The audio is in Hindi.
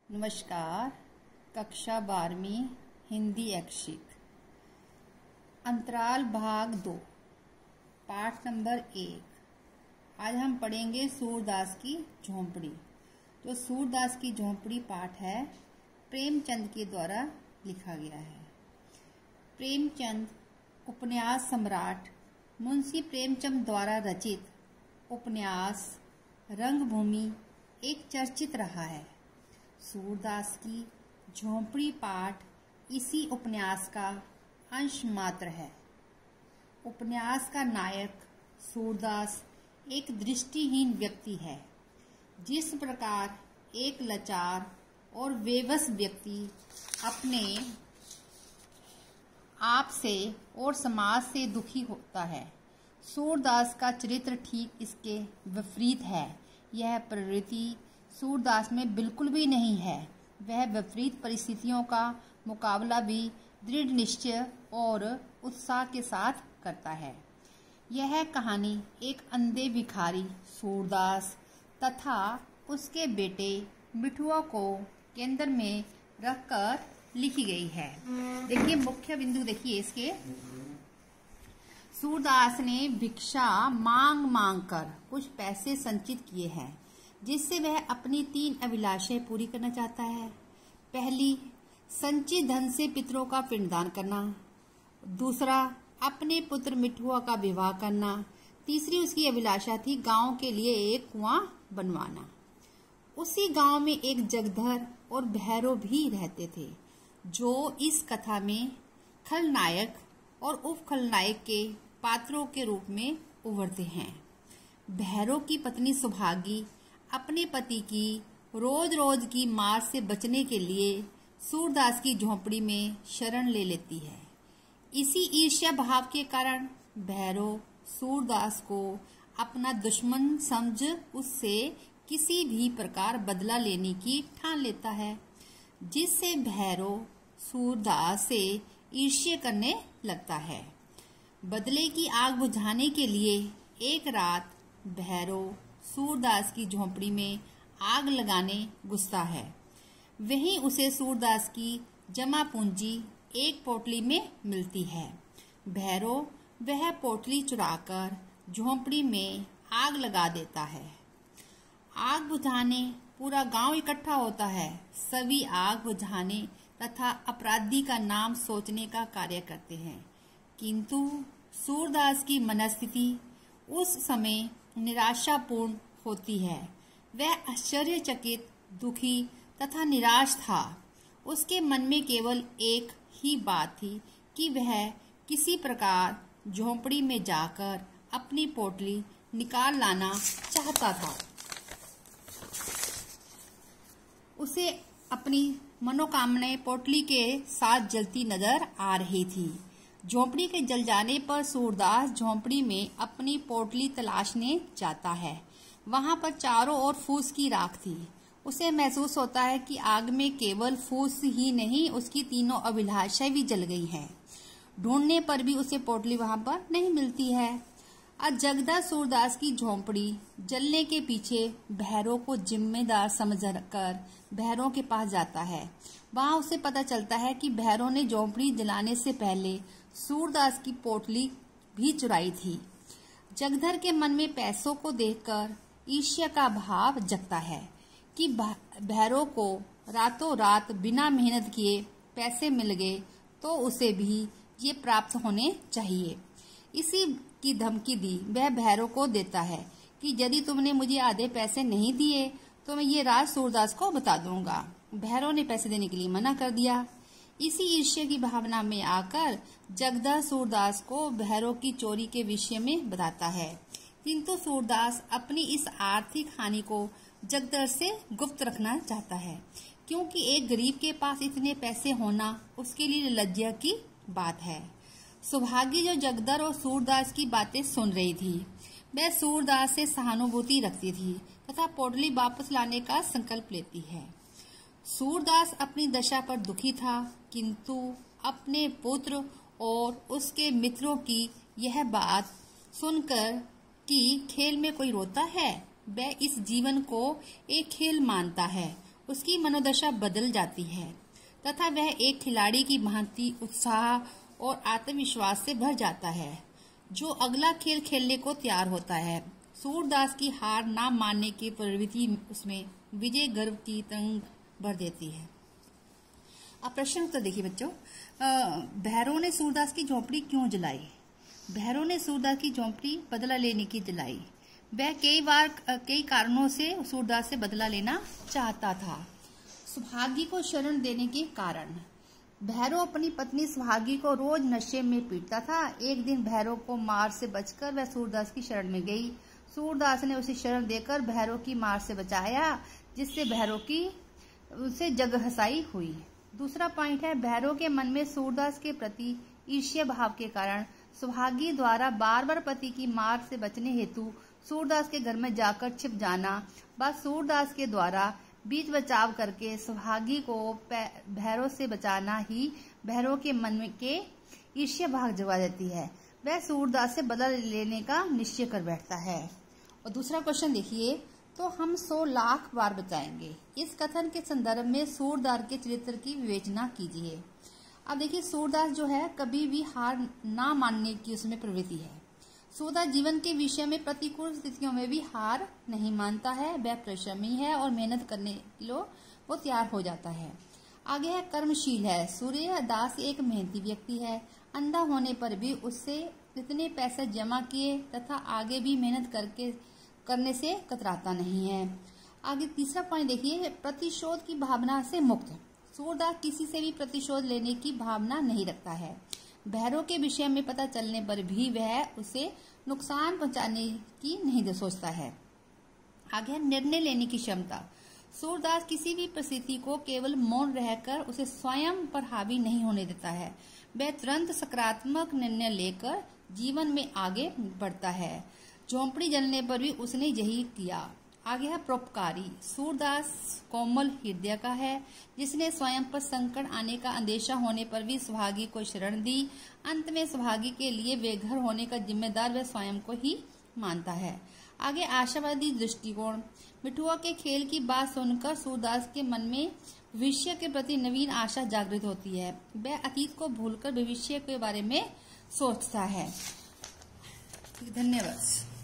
नमस्कार। कक्षा 12वीं हिंदी ऐच्छिक अंतराल भाग 2 पाठ नंबर 1। आज हम पढ़ेंगे सूरदास की झोंपड़ी। तो सूरदास की झोंपड़ी पाठ है प्रेमचंद के द्वारा लिखा गया है। प्रेमचंद उपन्यास सम्राट मुंशी प्रेमचंद द्वारा रचित उपन्यास रंगभूमि एक चर्चित रहा है। सूरदास की झोंपड़ी पाठ इसी उपन्यास का अंश मात्र है। उपन्यास का नायक सूरदास एक दृष्टिहीन व्यक्ति है। जिस प्रकार एक लाचार और बेबस व्यक्ति अपने आप से और समाज से दुखी होता है, सूरदास का चरित्र ठीक इसके विपरीत है। यह प्रवृत्ति सूरदास में बिल्कुल भी नहीं है। वह विपरीत परिस्थितियों का मुकाबला भी दृढ़ निश्चय और उत्साह के साथ करता है। यह कहानी एक अंधे भिखारी सूरदास तथा उसके बेटे मिठुआ को केंद्र में रखकर लिखी गई है। देखिए मुख्य बिंदु देखिए इसके। सूरदास ने भिक्षा मांग मांग कर कुछ पैसे संचित किए हैं, जिससे वह अपनी 3 अभिलाषाएं पूरी करना चाहता है। पहली, संचित धन से पितरों का पिंडदान करना। दूसरा, अपने पुत्र मिठुआ का विवाह करना। तीसरी उसकी अभिलाषा थी गांव के लिए एक कुआं बनवाना। उसी गांव में एक जगधर और भैरव भी रहते थे, जो इस कथा में खलनायक और उप खलनायक के पात्रों के रूप में उभरते हैं। भैरव की पत्नी सुभागी अपने पति की रोज रोज की मार से बचने के लिए सूरदास की झोंपड़ी में शरण ले लेती है। इसी ईर्ष्या भाव के कारण भैरव सूरदास को अपना दुश्मन समझ उससे किसी भी प्रकार बदला लेने की ठान लेता है, जिससे भैरव सूरदास से ईर्ष्या करने लगता है। बदले की आग बुझाने के लिए एक रात भैरव सूरदास की झोंपड़ी में आग लगाने घुसता है। वहीं उसे सूरदास की जमा पूंजी एक पोटली में मिलती है। भैरव वह पोटली चुराकर झोंपड़ी में आग लगा देता है। आग बुझाने पूरा गांव इकट्ठा होता है। सभी आग बुझाने तथा अपराधी का नाम सोचने का कार्य करते हैं, किंतु सूरदास की मनस्थिति उस समय निराशापूर्ण होती है। वह आश्चर्यचकित, दुखी तथा निराश था। उसके मन में केवल एक ही बात थी कि वह किसी प्रकार झोंपड़ी में जाकर अपनी पोटली निकाल लाना चाहता था। उसे अपनी मनोकामनाएं पोटली के साथ जलती नजर आ रही थी। झोंपड़ी के जल जाने पर सूरदास झोंपड़ी में अपनी पोटली तलाशने जाता है। वहां पर चारों ओर फूस की राख थी। उसे महसूस होता है कि आग में केवल फूस ही नहीं, उसकी 3 अभिलाषाएं भी जल गई हैं। ढूंढने पर भी उसे पोटली वहां पर नहीं मिलती है। अजगदा सूरदास की झोंपड़ी जलने के पीछे भैरव को जिम्मेदार समझकर भैरव के पास जाता है। वहां उसे पता चलता है कि भैरव ने झोंपड़ी जलाने से पहले सूरदास की पोटली भी चुराई थी। जगधर के मन में पैसों को देखकर ईर्ष्या का भाव जगता है कि भैरव को रातों रात बिना मेहनत किए पैसे मिल गए तो उसे भी ये प्राप्त होने चाहिए। इसी की धमकी दी वह भैरव को देता है कि यदि तुमने मुझे आधे पैसे नहीं दिए तो मैं ये राज सूरदास को बता दूंगा। भैरव ने पैसे देने के लिए मना कर दिया। इसी ईर्ष्या की भावना में आकर जगदा सूरदास को भैरव की चोरी के विषय में बताता है, किंतु सूरदास अपनी इस आर्थिक हानि को जगदर से गुप्त रखना चाहता है, क्योंकि एक गरीब के पास इतने पैसे होना उसके लिए लज्जा की बात है। सुभागी जो जगदर और सूरदास की बातें सुन रही थी, वह सूरदास से सहानुभूति रखती थी तथा पोटली वापस लाने का संकल्प लेती है। सूरदास अपनी दशा पर दुखी था, किंतु अपने पुत्र और उसके मित्रों की यह बात सुनकर कि खेल में कोई रोता है, वह इस जीवन को एक खेल मानता है उसकी मनोदशा बदल जाती है तथा वह एक खिलाड़ी की भांति उत्साह और आत्मविश्वास से भर जाता है जो अगला खेल खेलने को तैयार होता है। सूरदास की हार ना मानने की प्रवृत्ति उसमें विजय गर्व की तरंग भर देती है। अब प्रश्न उत्तर देखिए बच्चों। भैरव ने सूरदास की झोपड़ी क्यों जलाई? भैरव ने सूरदास की झोपड़ी बदला लेने की जलाई। वह कई कारणों से सूरदास से बदला लेना चाहता था। सुहागी को शरण देने के कारण। भैरव अपनी पत्नी सुहागी को रोज नशे में पीटता था। एक दिन भैरव को मार से बचकर वह सूरदास की शरण में गई। सूरदास ने उसे शरण देकर भैरव की मार से बचाया, जिससे भैरव की उसे जगहसाई हुई। दूसरा पॉइंट है, भैरव के मन में सूरदास के प्रति ईर्ष्या भाव के कारण सुहागी द्वारा बार बार पति की मार से बचने हेतु सूरदास के घर में जाकर छिप जाना, बस सूरदास के द्वारा बीच बचाव करके सुहागी को भैरव से बचाना ही भैरव के मन में के ईर्ष्या भाव जगा देती है। वह सूरदास से बदला लेने का निश्चय कर बैठता है। और दूसरा क्वेश्चन देखिए, तो हम 100 लाख बार बचाएंगे। इस कथन के संदर्भ में सूरदास के चरित्र की विवेचना कीजिए। अब देखिए, सूरदास जो है कभी भी हार ना मानने की उसमें प्रवृत्ति है। सूरदास जीवन के विषय में प्रतिकूल स्थितियों में भी हार नहीं मानता है। वह परिश्रमी है और मेहनत करने के लिए वो तैयार हो जाता है। आगे है, कर्मशील है। सूरदास एक मेहनती व्यक्ति है। अंधा होने पर भी उससे इतने पैसे जमा किए तथा आगे भी मेहनत करने से कतराता नहीं है। आगे तीसरा पॉइंट देखिए, प्रतिशोध की भावना से मुक्त। सूरदास किसी से भी प्रतिशोध लेने की भावना नहीं रखता है। भैरव के विषय में पता चलने पर भी वह उसे नुकसान पहुंचाने की नहीं सोचता है। आगे है, निर्णय लेने की क्षमता। सूरदास किसी भी परिस्थिति को केवल मौन रहकर उसे स्वयं पर हावी नहीं होने देता है। वह तुरंत सकारात्मक निर्णय लेकर जीवन में आगे बढ़ता है। झोंपड़ी जलने पर भी उसने यही किया। आगे है, परोपकारी। सूरदास कोमल हृदय का है, जिसने स्वयं पर संकट आने का अंदेशा होने पर भी सुहागी को शरण दी। अंत में सुहागी के लिए बेघर होने का जिम्मेदार वह स्वयं को ही मानता है। आगे, आशावादी दृष्टिकोण। मिठुआ के खेल की बात सुनकर सूरदास के मन में भविष्य के प्रति नवीन आशा जागृत होती है। वह अतीत को भूलकर भविष्य के बारे में सोचता है। धन्यवाद।